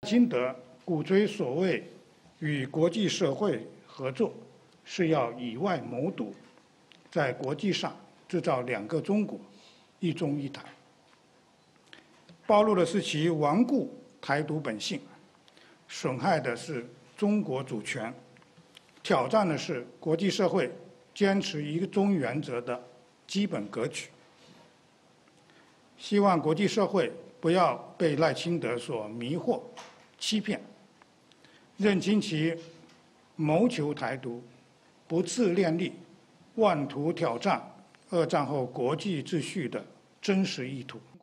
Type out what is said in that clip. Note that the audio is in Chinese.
金德鼓吹所谓与国际社会合作，是要以外谋独，在国际上制造两个中国、一中一台，暴露的是其顽固台独本性，损害的是中国主权，挑战的是国际社会坚持一中原则的基本格局。希望国际社会不要被赖清德所迷惑、欺骗，认清其谋求台独、不自量力、妄图挑战二战后国际秩序的真实意图。